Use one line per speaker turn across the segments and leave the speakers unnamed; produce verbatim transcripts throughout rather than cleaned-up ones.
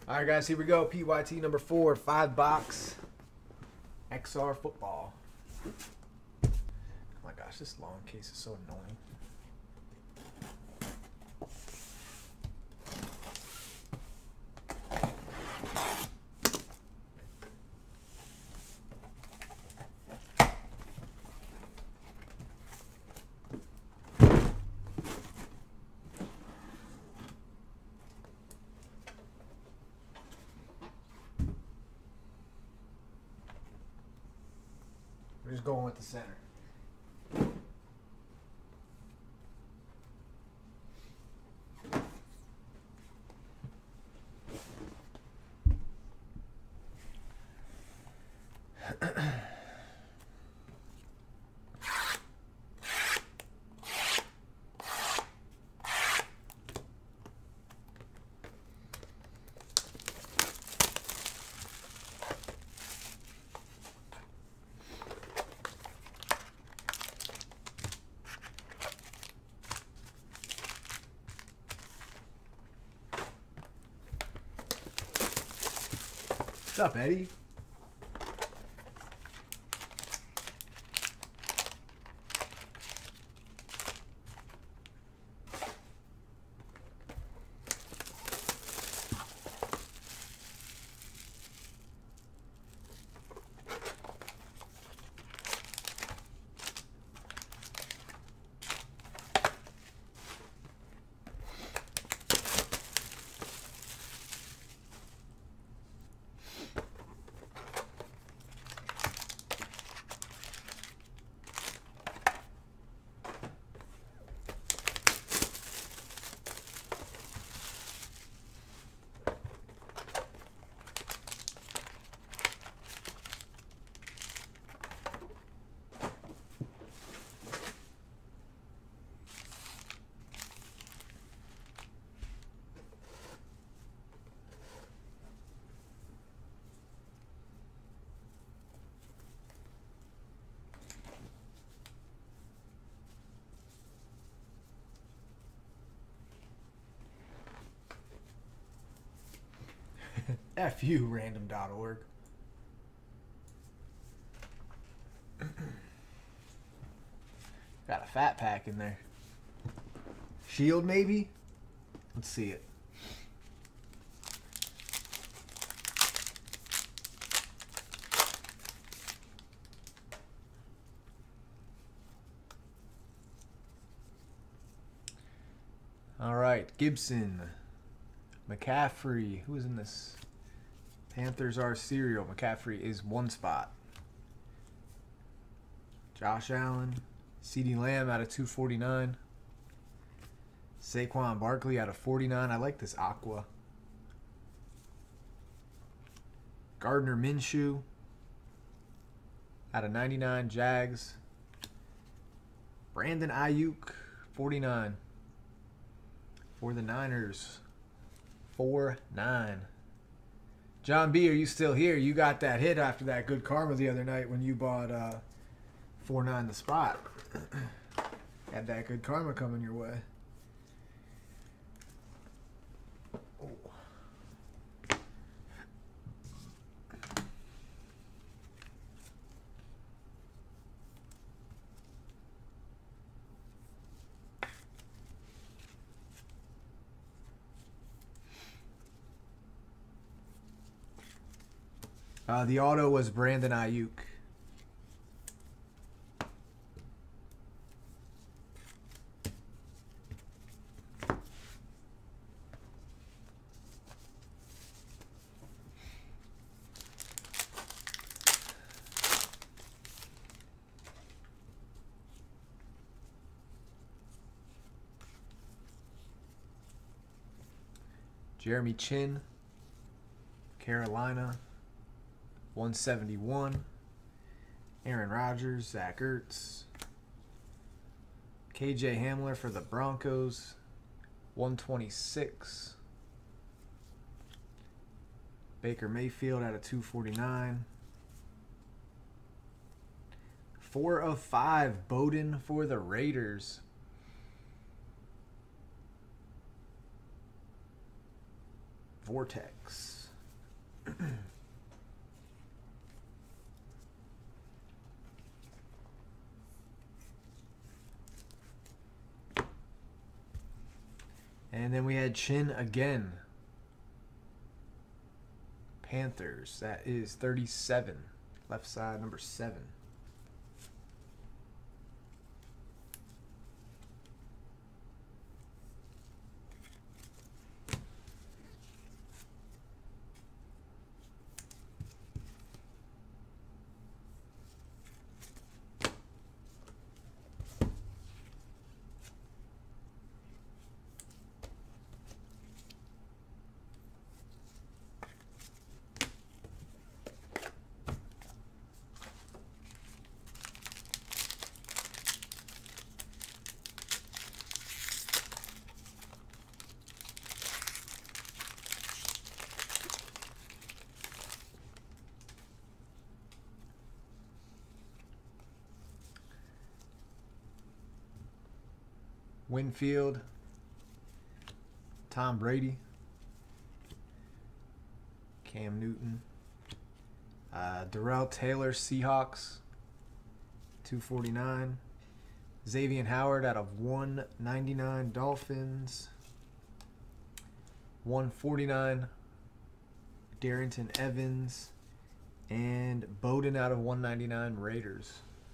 All right, guys, here we go. P Y T number four, five box X R football. Oh my gosh, this long case is so annoying. We're just going with the center. What's up, Eddie? F you, random dot org. Got a fat pack in there. Shield, maybe? Let's see it. All right, Gibson, McCaffrey. Who is in this? Panthers are serial. McCaffrey is one spot. Josh Allen, CeeDee Lamb out of two forty-nine. Saquon Barkley out of forty-nine. I like this aqua. Gardner Minshew out of ninety-nine. Jags. Brandon Ayuk, forty-nine. For the Niners. four nine. John B, are you still here? You got that hit after that good karma the other night when you bought uh, four nine the spot. Had that good karma coming your way. Oh. Uh, the auto was Brandon Ayuk. Jeremy Chin, Carolina. one seventy-one. Aaron Rodgers, Zach Ertz. K J Hamler for the Broncos. one twenty-six. Baker Mayfield out of two forty-nine. four of five. Bowden for the Raiders. Vortex. And then we had Chin again. Panthers. That is thirty-seven. Left side, number seven. Winfield, Tom Brady, Cam Newton, uh, Darrell Taylor, Seahawks, two forty-nine, Xavier Howard out of one ninety-nine, Dolphins, one forty-nine, Darrington Evans, and Bowden out of one ninety-nine, Raiders.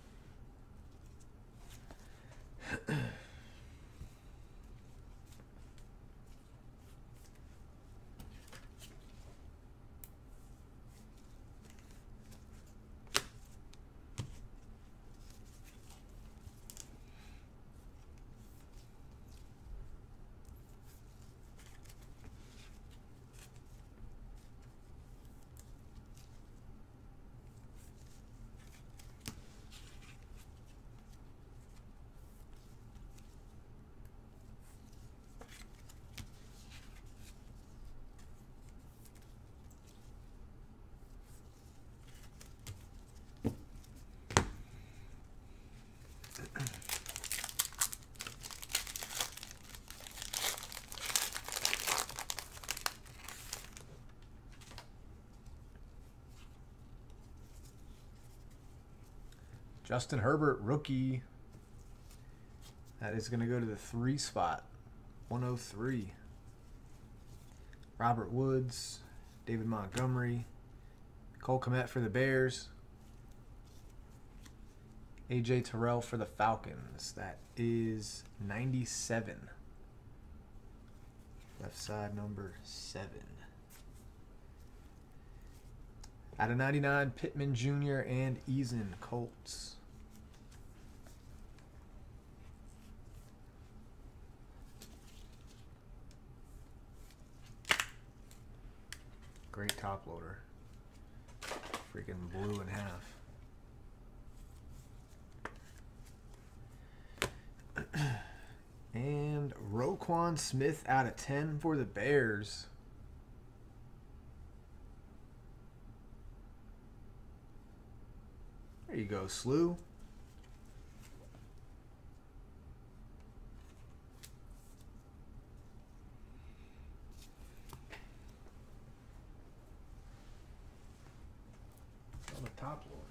Justin Herbert, rookie. That is going to go to the three spot. one oh three. Robert Woods, David Montgomery, Cole Kmet for the Bears, A J Terrell for the Falcons. That is ninety-seven. Left side, number seven. Out of ninety-nine, Pittman Junior and Eason, Colts. Great top loader. Freaking blew in half. And Roquan Smith out of ten for the Bears. There you go, Slew. On the top loader.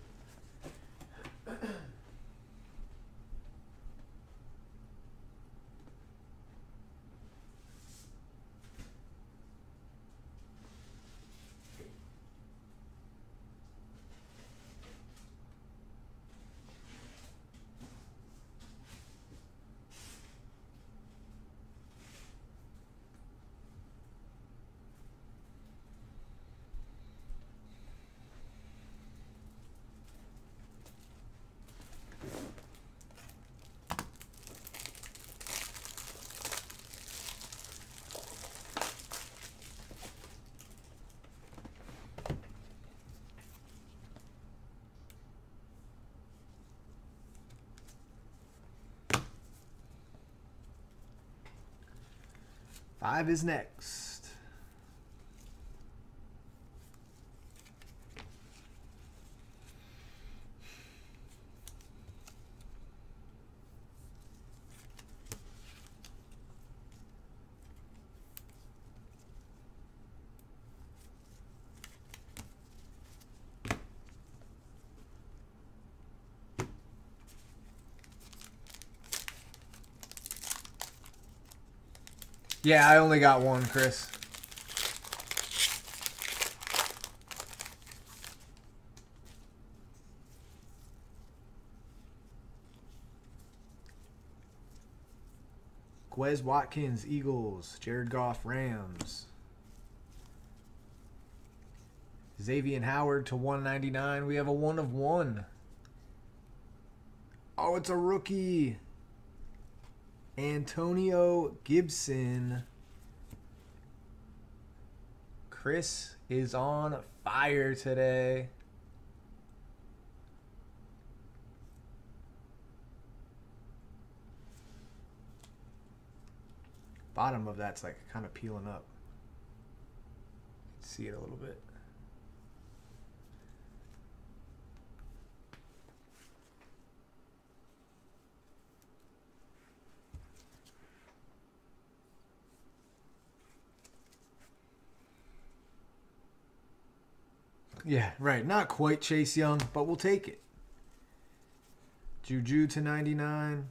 Five is next. Yeah, I only got one, Chris. Quez Watkins, Eagles. Jared Goff, Rams. Xavier Howard to one ninety-nine. We have a one of one. Oh, it's a rookie. Antonio Gibson. Chris is on fire today. Bottom of that's like kind of peeling up. See it a little bit. Yeah, right. Not quite Chase Young, but we'll take it. Juju to ninety-nine.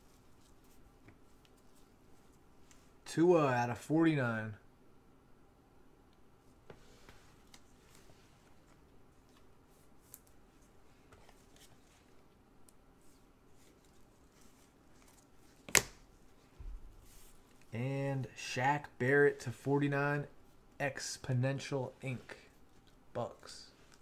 Tua out of forty-nine. And Shaq Barrett to forty-nine. Exponential Incorporated. Bucks.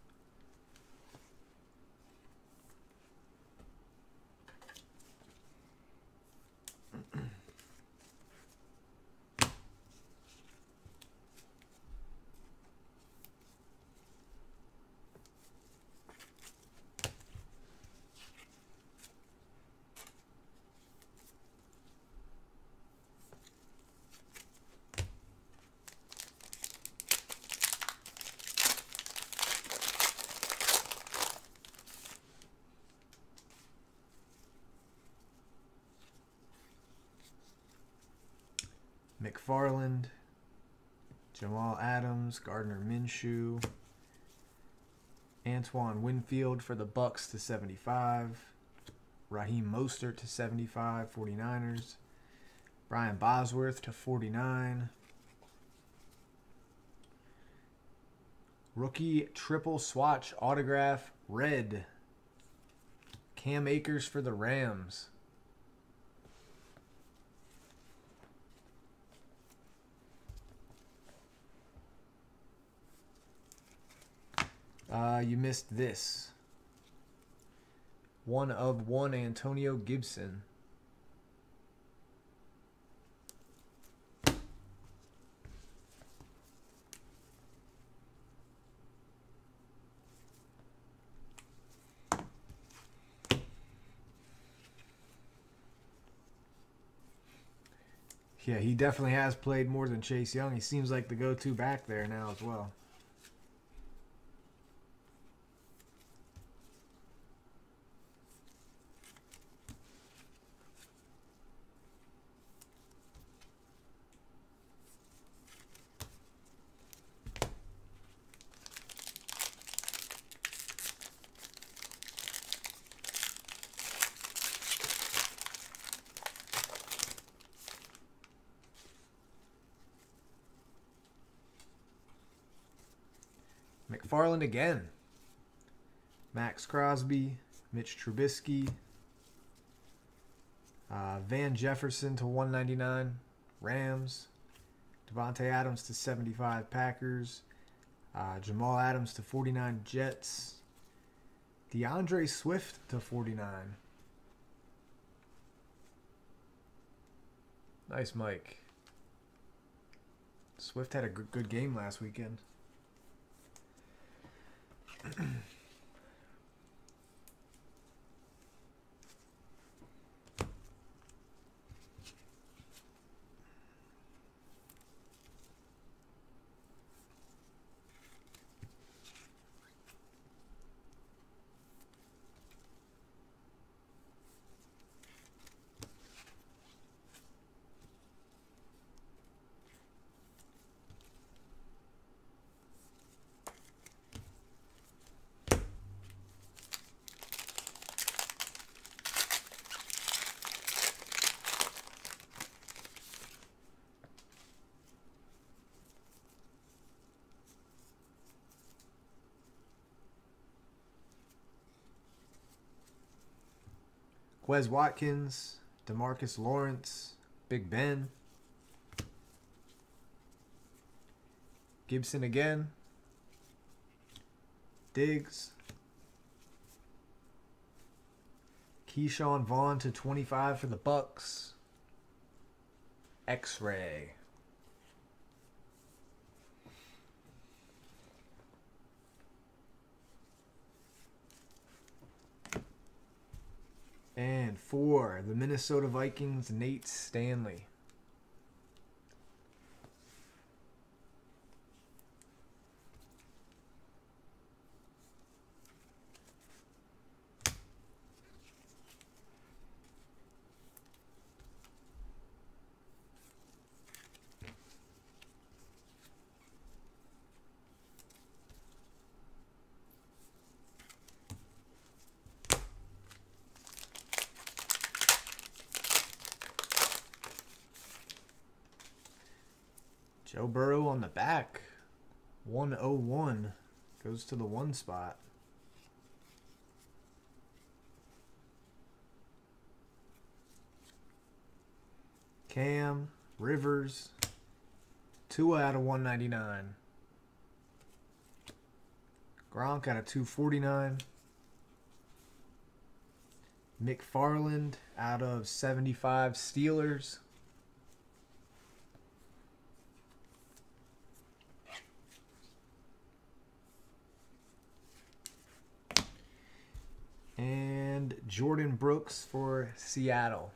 McFarland, Jamal Adams, Gardner Minshew, Antoine Winfield for the Bucks to seventy-five, Raheem Mostert to seventy-five, forty-niners, Brian Bosworth to forty-nine, rookie triple swatch autograph red, Cam Akers for the Rams. Uh, you missed this. One of one, Antonio Gibson. Yeah, he definitely has played more than Chase Young. He seems like the go-to back there now as well. McFarland again. Max Crosby, Mitch Trubisky, uh, Van Jefferson to one ninety-nine, Rams, Devontae Adams to seventy-five, Packers, uh, Jamal Adams to forty-nine, Jets, DeAndre Swift to forty-nine. Nice, Mike. Swift had a good game last weekend. Quez Watkins, DeMarcus Lawrence, Big Ben. Gibson again. Diggs. Keyshawn Vaughn to twenty-five for the Bucks. X-Ray. And for the Minnesota Vikings, Nate Stanley. Joe Burrow on the back. one oh one. Goes to the one spot. Cam, Rivers. Tua out of one ninety-nine. Gronk out of two forty-nine. McFarland out of seventy-five Steelers. And Jordan Brooks for Seattle.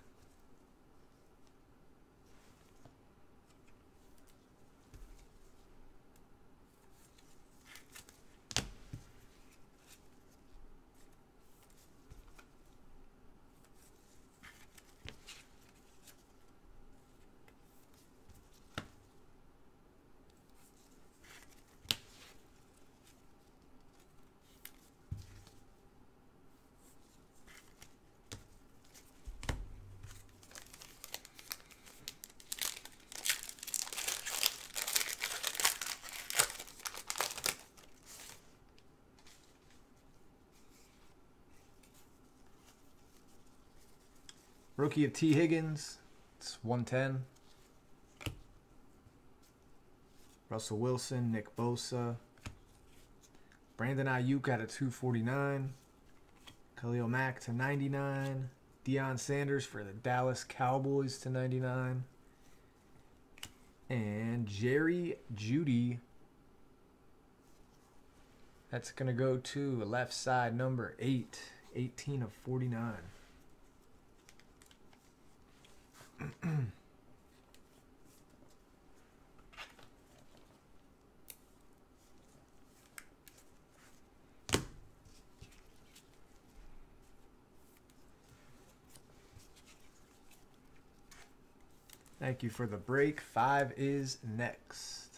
Rookie of T. Higgins. It's one ten. Russell Wilson, Nick Bosa. Brandon Ayuk out of two forty-nine. Khalil Mack to ninety-nine. Deion Sanders for the Dallas Cowboys to ninety-nine. And Jerry Jeudy. That's going to go to left side number eight. eighteen of forty-nine. Thank you for the break. Five is next.